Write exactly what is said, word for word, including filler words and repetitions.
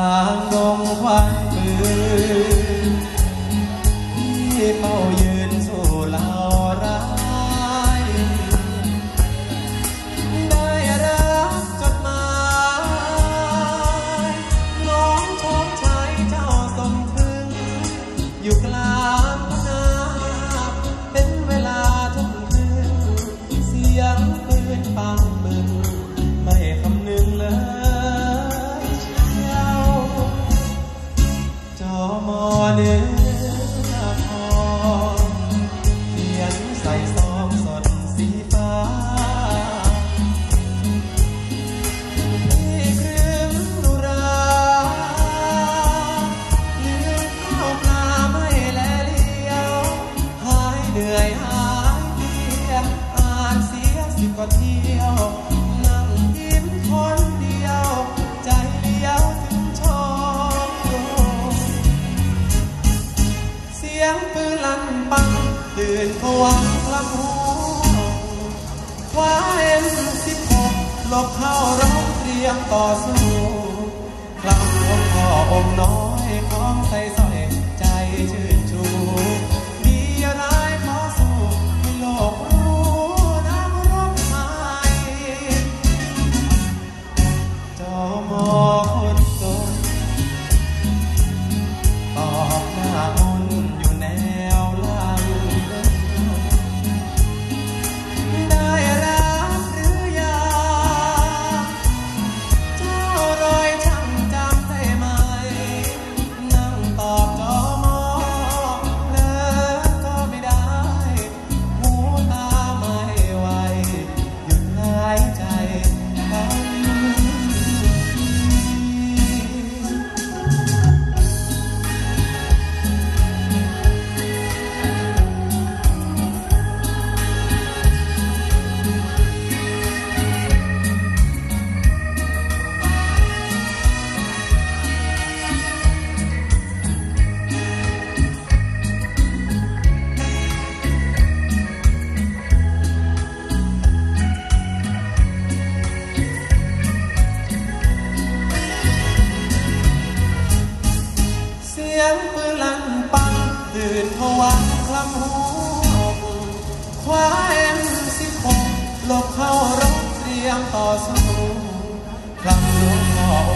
างดงควันปืนที่เฝ้ายืนสู่เหล่าร้ายได้รับจดหมายน้องชอบใช้เจ้าทรงถึงอยู่กลางนาเป็นเวลาทุ่มคืนเสียงปืนปังบึงไม่คำนึงเลยเชียวจอมอเนื้อทองเขียนใส่ซองสดสีฟ้าที่ครึ้มดุราลืมข้าวปลาไม่แลเลี้ยวหายเหนื่อยหายเพลียอ่านเสียสิบกว่าเที่ยวนั่งยิ้มคนเดียวใจเลี้ยวถึงชอบโยเสียงปืนลั่นปังตื่นผวังคลำหัวคว้าเอ็มสิบหกหลบเข้ารบเตรียมต่อสู้คลำหลวงพ่อองค์น้อยของใส่สร้อยใจชื่นชูดีร้ายขอสู้ให้โลกรู้นักรบไทยจอมอคนจนตอบหน้ามนอยู่แนวหลังได้รับหรือยังเจ้ารอยช่างจำได้ไหมนั่งตอบจอมอเลิกก็ไม่ได้หูตาไม่ไหวหยุดหายใจทันเสียงปืนลั่นปังตื่นผวังคลำหัวคว้าเอ็มสิบหกหลบเข้ารบเตรียมต่อสู้คลำหลวงพ่อ